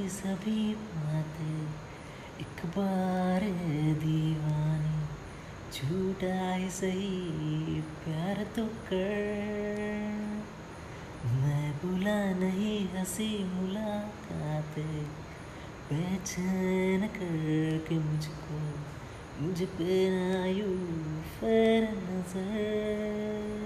सभी बातें एक बार दीवानी, झूठा ही सही प्यार तो कर। मैं भूला नहीं हंसी मुलाकातें, बेचैन करके मुझको मुझ पे ना यूं फेर नजर।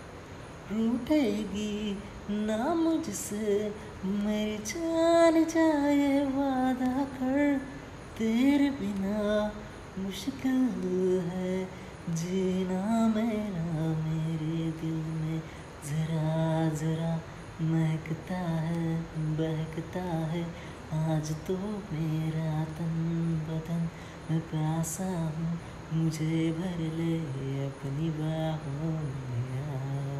रूठेगी ना मुझसे मेरी जान जाए, वादा कर तेरे बिना मुश्किल है जीना मेरा। मेरे दिल में जरा जरा महकता है, बहकता है आज तो मेरा तन बदन। मैं प्यासा हूँ, मुझे भर ले अपनी बाहों में आ।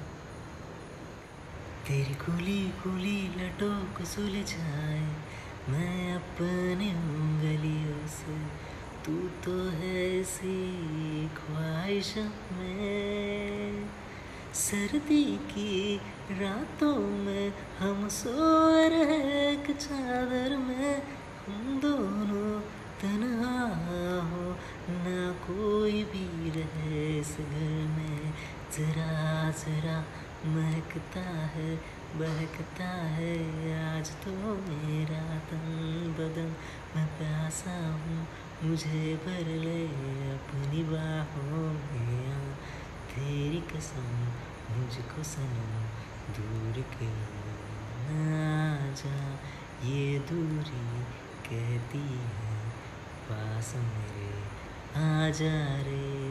तेरी खुली खुली लटों को सुलझाए मैं अपनी उंगलियों से, तू तो है इसी ख्वाहिश में। सर्दी की रातों में हम सो रहे एक चादर में, हम दोनों तन्हा हो ना कोई भी रहे इस घर में। जरा जरा महकता है, बहकता है आज तो मेरा तन बदन। मैं प्यासा हूँ, मुझे भर ले अपनी बाहों में आ। तेरी कसम मुझको सनम दूर के ना जा, ये दूरी कहती है पास मेरे आ जा रे।